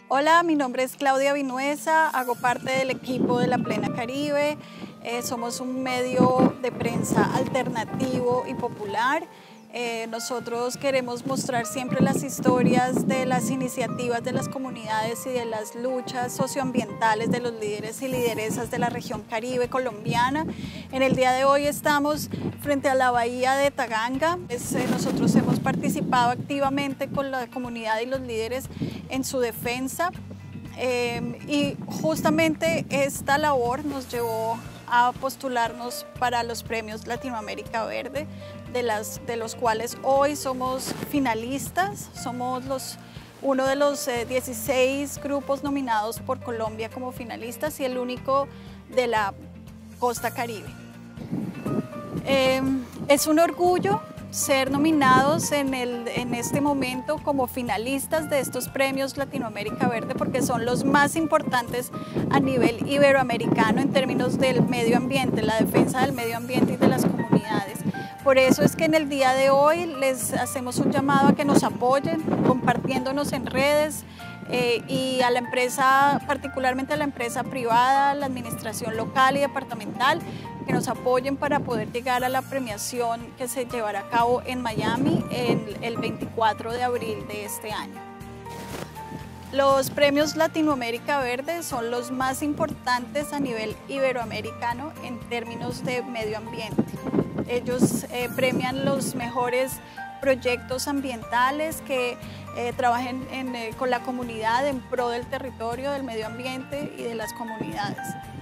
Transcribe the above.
Hola, mi nombre es Claudia Vinuesa, hago parte del equipo de La Plena Caribe. Somos un medio de prensa alternativo y popular. Nosotros queremos mostrar siempre las historias de las iniciativas de las comunidades y de las luchas socioambientales de los líderes y lideresas de la región Caribe colombiana. En el día de hoy estamos frente a la bahía de Taganga. Nosotros hemos participado activamente con la comunidad y los líderes en su defensa y justamente esta labor nos llevó a postularnos para los premios Latinoamérica Verde, de los cuales hoy somos finalistas. Somos uno de los 16 grupos nominados por Colombia como finalistas y el único de la costa Caribe. Es un orgullo ser nominados en este momento como finalistas de estos premios Latinoamérica Verde, porque son los más importantes a nivel iberoamericano en términos del medio ambiente, la defensa del medio ambiente y de las comunidades. Por eso es que en el día de hoy les hacemos un llamado a que nos apoyen, compartiéndonos en redes, y a la empresa, particularmente a la empresa privada, la administración local y departamental, que nos apoyen para poder llegar a la premiación que se llevará a cabo en Miami el 24 de abril de este año. Los premios Latinoamérica Verde son los más importantes a nivel iberoamericano en términos de medio ambiente. Ellos premian los mejores proyectos ambientales que trabajen con la comunidad en pro del territorio, del medio ambiente y de las comunidades.